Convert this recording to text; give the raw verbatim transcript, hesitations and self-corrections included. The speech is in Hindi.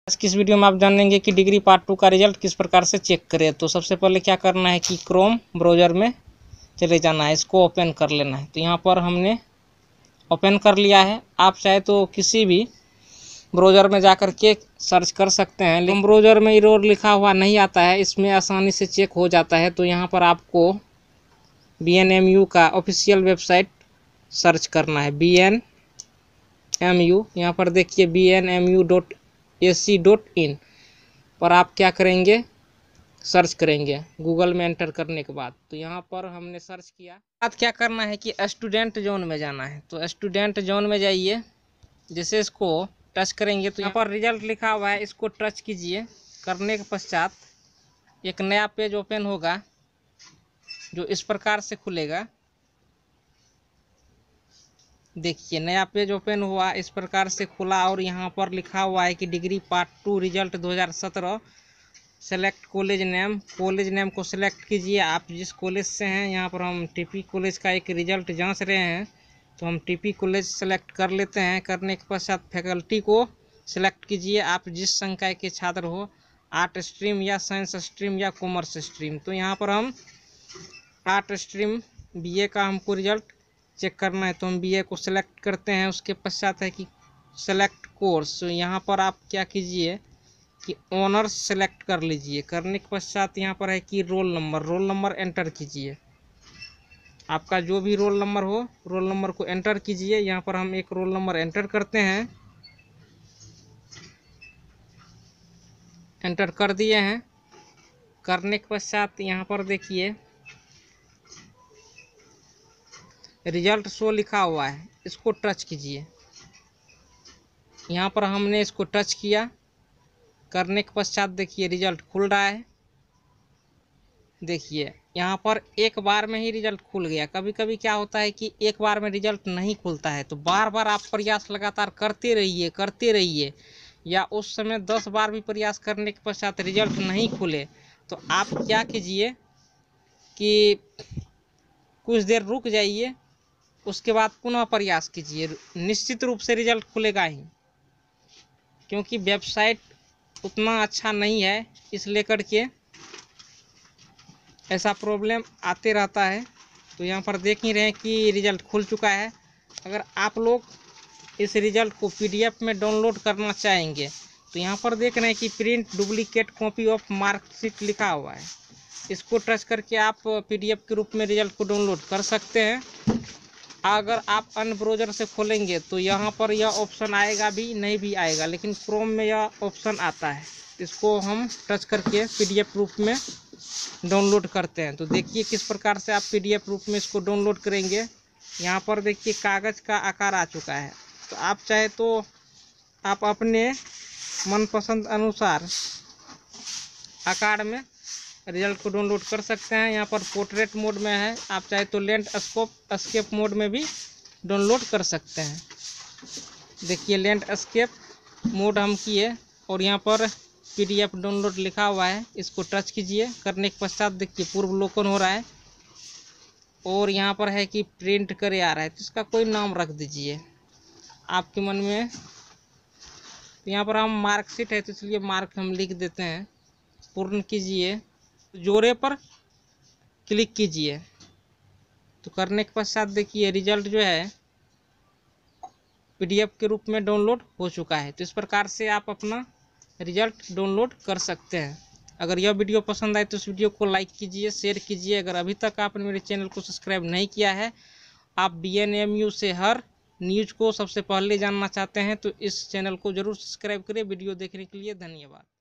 आज की इस वीडियो में आप जानेंगे कि डिग्री पार्ट टू का रिजल्ट किस प्रकार से चेक करें। तो सबसे पहले क्या करना है कि क्रोम ब्राउज़र में चले जाना है, इसको ओपन कर लेना है। तो यहाँ पर हमने ओपन कर लिया है। आप चाहे तो किसी भी ब्राउज़र में जाकर के सर्च कर सकते हैं, लेकिन ब्राउज़र में एरर लिखा हुआ नहीं आता है, इसमें आसानी से चेक हो जाता है। तो यहाँ पर आपको बी एन एम यू का ऑफिशियल वेबसाइट सर्च करना है, बी एन एम यू। यहाँ पर देखिए B N M U dot A C dot in पर आप क्या करेंगे, सर्च करेंगे गूगल में एंटर करने के बाद। तो यहाँ पर हमने सर्च किया। बाद क्या करना है कि स्टूडेंट जोन में जाना है। तो स्टूडेंट जोन में जाइए, जैसे इसको टच करेंगे तो यहाँ पर रिजल्ट लिखा हुआ है, इसको टच कीजिए। करने के पश्चात एक नया पेज ओपन होगा जो इस प्रकार से खुलेगा। देखिए नया पेज ओपन हुआ, इस प्रकार से खुला और यहाँ पर लिखा हुआ है कि डिग्री पार्ट टू रिजल्ट दो हज़ार सत्रह, select college name. College name को सिलेक्ट कीजिए, आप जिस कॉलेज से हैं। यहाँ पर हम टीपी कॉलेज का एक रिजल्ट जांच रहे हैं, तो हम टीपी कॉलेज सेलेक्ट कर लेते हैं। करने के पश्चात फैकल्टी को सिलेक्ट कीजिए, आप जिस संकाय के छात्र हो, आर्ट स्ट्रीम या साइंस स्ट्रीम या कॉमर्स स्ट्रीम। तो यहाँ पर हम आर्ट स्ट्रीम बीए का हमको रिजल्ट चेक करना है, तो हम बीए को सिलेक्ट करते हैं। उसके पश्चात है कि सेलेक्ट कोर्स। तो यहाँ पर आप क्या कीजिए कि ऑनर्स सेलेक्ट कर लीजिए। करने के पश्चात यहाँ पर है कि roll number, roll number enter कीजिए। आपका जो भी रोल नंबर हो, रोल नंबर को एंटर कीजिए। यहाँ पर हम एक रोल नंबर एंटर करते हैं, एंटर कर दिए हैं। करने के पश्चात यहाँ पर देखिए रिजल्ट शो लिखा हुआ है, इसको टच कीजिए। यहाँ पर हमने इसको टच किया। करने के पश्चात देखिए रिजल्ट खुल रहा है। देखिए यहाँ पर एक बार में ही रिजल्ट खुल गया। कभी कभी क्या होता है कि एक बार में रिजल्ट नहीं खुलता है, तो बार बार आप प्रयास लगातार करते रहिए करते रहिए या उस समय दस बार भी प्रयास करने के पश्चात रिजल्ट नहीं खुले, तो आप क्या कीजिए कि कुछ देर रुक जाइए, उसके बाद पुनः प्रयास कीजिए। निश्चित रूप से रिजल्ट खुलेगा ही, क्योंकि वेबसाइट उतना अच्छा नहीं है, इस लेकर के ऐसा प्रॉब्लम आते रहता है। तो यहाँ पर देख ही रहे हैं कि रिजल्ट खुल चुका है। अगर आप लोग इस रिजल्ट को पीडीएफ में डाउनलोड करना चाहेंगे तो यहाँ पर देख रहे हैं कि print duplicate copy of marksheet लिखा हुआ है, इसको टच करके आप पीडीएफ के रूप में रिजल्ट को डाउनलोड कर सकते हैं। अगर आप अन्य ब्राउज़र से खोलेंगे तो यहाँ पर यह ऑप्शन आएगा भी नहीं भी आएगा, लेकिन क्रोम में यह ऑप्शन आता है। इसको हम टच करके पीडीएफ रूप में डाउनलोड करते हैं। तो देखिए किस प्रकार से आप पीडीएफ रूप में इसको डाउनलोड करेंगे। यहाँ पर देखिए कागज़ का आकार आ चुका है, तो आप चाहे तो आप अपने मनपसंद अनुसार आकार में रिजल्ट को डाउनलोड कर सकते हैं। यहाँ पर पोर्ट्रेट मोड में है, आप चाहे तो लैंडस्केप एस्केप मोड में भी डाउनलोड कर सकते हैं। देखिए लैंडस्केप मोड हम किए और यहाँ पर पीडीएफ डाउनलोड लिखा हुआ है, इसको टच कीजिए। करने के पश्चात देखिए पूर्वावलोकन हो रहा है और यहाँ पर है कि प्रिंट करे आ रहा है, तो इसका कोई नाम रख दीजिए आपके मन में। तो यहाँ पर हम मार्कशीट है तो इसलिए मार्क हम लिख देते हैं। पूर्ण कीजिए, जोड़े पर क्लिक कीजिए। तो करने के पश्चात देखिए रिजल्ट जो है पीडीएफ के रूप में डाउनलोड हो चुका है। तो इस प्रकार से आप अपना रिजल्ट डाउनलोड कर सकते हैं। अगर यह वीडियो पसंद आए तो इस वीडियो को लाइक कीजिए, शेयर कीजिए। अगर अभी तक आपने मेरे चैनल को सब्सक्राइब नहीं किया है, आप बी एन एम यू से हर न्यूज़ को सबसे पहले जानना चाहते हैं, तो इस चैनल को ज़रूर सब्सक्राइब करें। वीडियो देखने के लिए धन्यवाद।